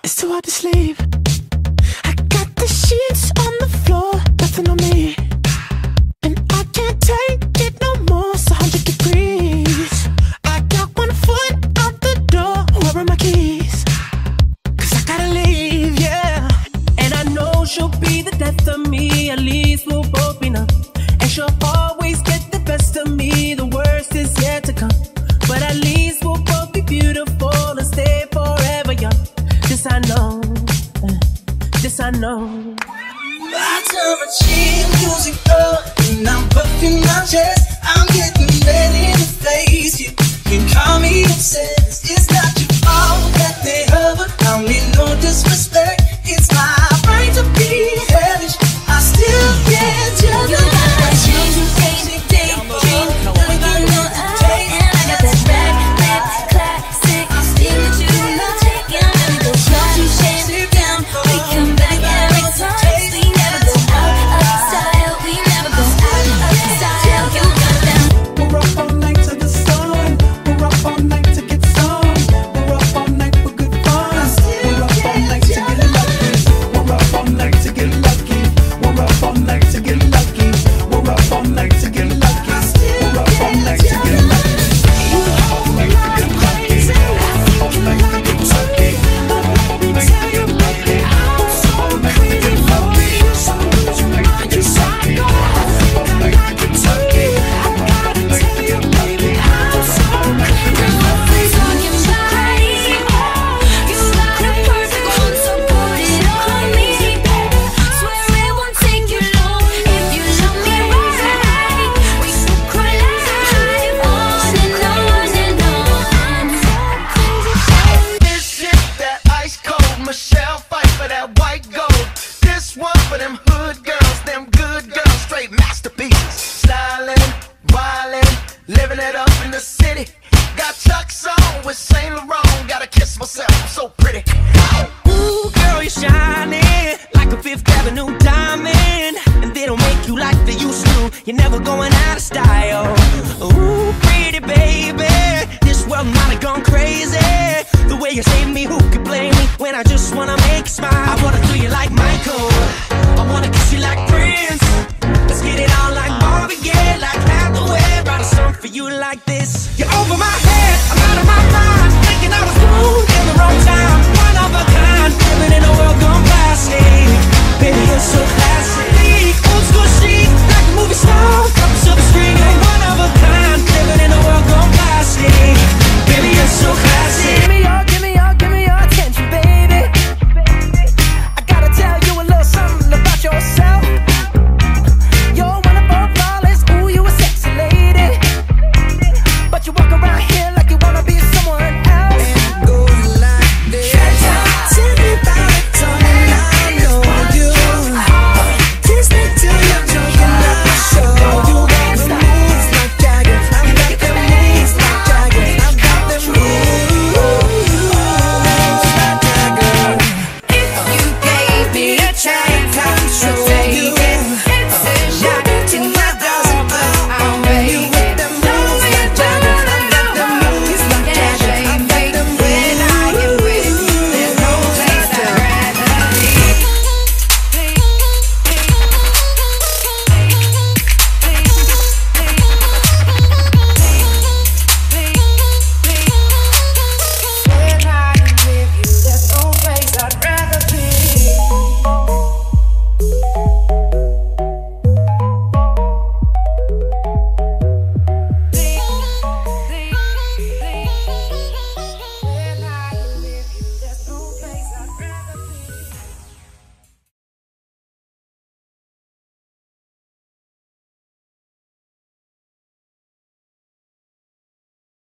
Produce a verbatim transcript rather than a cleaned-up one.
It's too hard to sleep. I got the sheets on the floor, nothing on me, and I can't take it no more. It's a hundred degrees. I got one foot out the door. Where are my keys? Cause I gotta leave, yeah. And I know she'll be the death of me. At least we'll both be numb. And she'll always get the best of me. The worst is yet to come. But at least we'll both be beautiful and stay forever young. This I know, this I know. I turn my chin, losing up, and I'm puffing my chest. I'm getting ready to face you. You can call me obsessed. It's not your fault that they hover. I mean no disrespect. It's my right to be hellish. I still can't judge. You got that dream, dream, dream, dream. Never gonna know I and I got that rap, rap, classic. Feel that you love taking. Never go try to shame it down. We come back every time. We never go out of style. We never go out of style. You got that. We're up all night to the sun. We're up all night to get some. We're up all night for good fun. We're up all night to get lucky. We're up all night to get lucky. We're up all night to get lucky. We're up all night to get lucky. We're up all night to get lucky. Michelle fight for that white gold. This one for them hood girls, them good girls, straight masterpieces. Styling, wildin', living it up in the city. Got Chuck's on with Saint Laurent. Gotta kiss myself, I'm so pretty. Ooh, girl, you're shining like a Fifth Avenue diamond. And they don't make you like they used to. You're never going out of style. Ooh, pretty baby, this world might have gone crazy. The way you save me, who could blame me? When I just wanna make you smile, I wanna do you like Michael, I wanna kiss you like Prince. Let's get it on like Marvin Gaye, like Hathaway. Write a song for you like this. You're over my head,